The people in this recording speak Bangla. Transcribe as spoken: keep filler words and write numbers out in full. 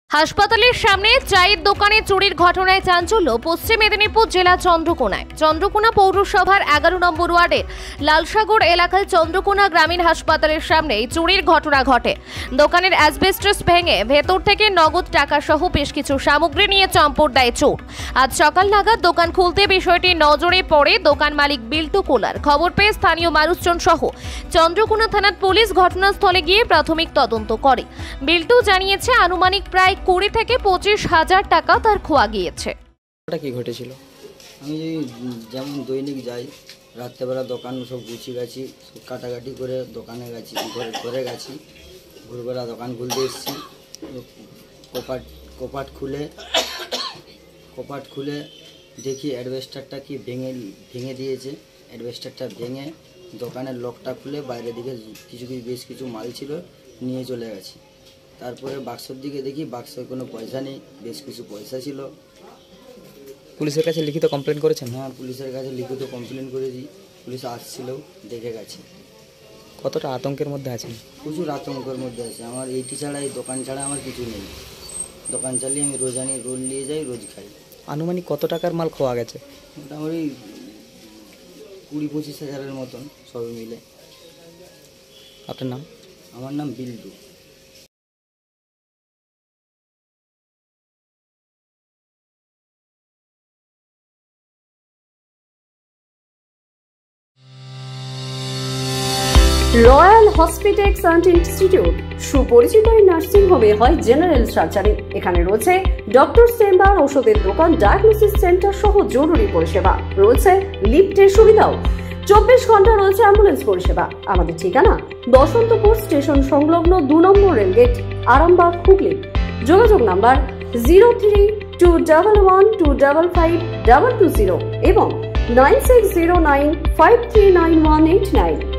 হাসপাতালের সামনে চায়ের দোকানে চুরির ঘটনায় চাঞ্চল্য পশ্চিম মেদিনীপুর জেলা চন্দ্রকোনায়। চন্দ্রকোনা পৌরসভার এগারো নম্বর ওয়ার্ডের লালসাগর এলাকায় চন্দ্রকোনা গ্রামীণ হাসপাতালের সামনে চুরির ঘটনা ঘটে। দোকানের অ্যাসবেস্টস ভেঙে ভেতর থেকে নগদ টাকা সহ বেশ কিছু সামগ্রী নিয়ে চম্পট দেয় চোর। আজ সকাল নাগাদ দোকান খুলতে বিষয়টি নজরে পড়ে দোকান মালিক বিল্টু কোলার। খবর পেয়ে স্থানীয় মানুষজন সহ চন্দ্রকোনা থানার পুলিশ ঘটনাস্থলে গিয়ে প্রাথমিক তদন্ত করে। বিল্টু জানিয়েছে আনুমানিক প্রায় কুড়ি থেকে পঁচিশ হাজার টাকা তার খোয়া গিয়েছে। কি ঘটেছিল? আমি যেমন দৈনিক যাই, রাত্রেবেলা দোকান সব গুছিয়ে গেছি, কাটাকাটি করে দোকানে গেছি, ঘরে ঘরে গেছি, ভোরবেলা দোকান খুলতে এসেছি। কপাট কপাট খুলে কপাট খুলে দেখি অ্যাডভেস্টারটা কি ভেঙে ভেঙে দিয়েছে। অ্যাডভেস্টারটা ভেঙে দোকানের লকটা খুলে বাইরের দিকে কিছু কিছু বেশ কিছু মাল ছিল নিয়ে চলে গেছি। তারপরে বাক্সর দিকে দেখি বাক্সে কোনো পয়সা নেই, বেশ কিছু পয়সা ছিল। পুলিশের কাছে লিখিত কমপ্লেন করেছেন? হ্যাঁ, পুলিশের কাছে লিখিত কমপ্লেন করেছি। পুলিশ আসছিল, দেখে গেছে। কতটা আতঙ্কের মধ্যে আছেন? প্রচুর আতঙ্কের মধ্যে আছে। আমার এইটি ছাড়া, এই দোকান ছাড়া আমার কিছু নেই। দোকান চালিয়ে আমি রোজ আনি, রোজ নিয়ে যাই, রোজ খাই। আনুমানিক কত টাকার মাল খোয়া গেছে? মোটামুটি কুড়ি পঁচিশ হাজারের মতন সবই মিলে। আপনার নাম? আমার নাম Biltu. Royal hospitex and institute সুপরিচিত এই নার্সিং হোমে হয় জেনারেল সার্জারি। এখানে রয়েছে ডক্টর চেম্বার, ওষুধের দোকান, ডায়াগনোসিস সেন্টার সহ জরুরি পরিষেবা। রয়েছে লিফটের সুবিধাও। চব্বিশ ঘন্টা রয়েছে অ্যাম্বুলেন্স পরিষেবা। আমাদের ঠিকানা বসন্তপুর স্টেশন সংলগ্ন দু নম্বর রেলগেট, আরামবাগ, হুগলি। যোগাযোগ number zero three two double one two double five double two zero এবং nine six zero nine five three nine one eight nine.